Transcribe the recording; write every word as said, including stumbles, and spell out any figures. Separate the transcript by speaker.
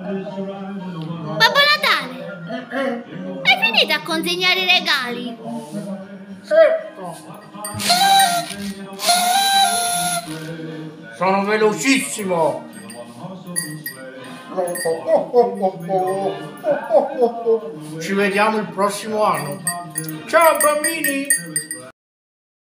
Speaker 1: Babbo Natale, hai finito a consegnare i regali?
Speaker 2: Certo. Sono velocissimo. Ci vediamo il prossimo anno. Ciao bambini!